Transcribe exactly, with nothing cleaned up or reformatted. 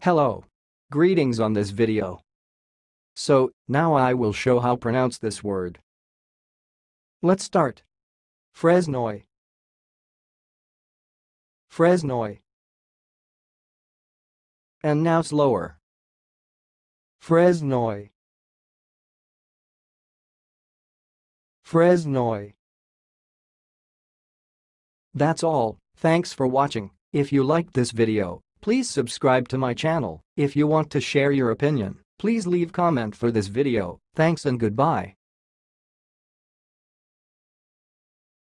Hello. Greetings on this video. So, now I will show how pronounce this word. Let's start. Fresnoy. Fresnoy. And now slower. Fresnoy. Fresnoy. That's all. Thanks for watching. If you liked this video, please subscribe to my channel. If you want to share your opinion, please leave comment for this video. Thanks and goodbye.